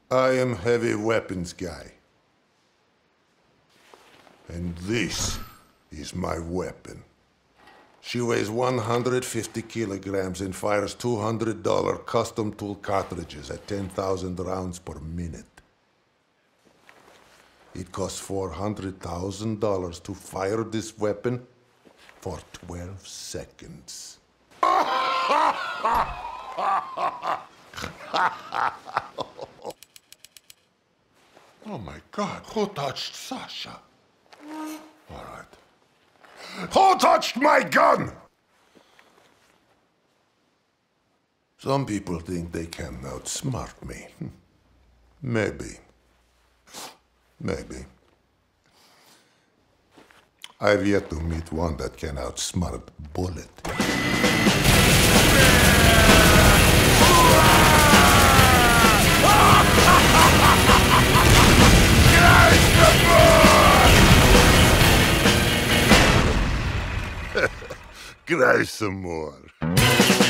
I am heavy weapons guy. And this is my weapon. She weighs 150 kilograms and fires $200 custom tool cartridges at 10,000 rounds per minute. It costs $400,000 to fire this weapon for 12 seconds. Oh my God, who touched Sasha? All right. Who touched my gun? Some people think they can outsmart me. Maybe. Maybe. I've yet to meet one that can outsmart Bullet. Cry some more.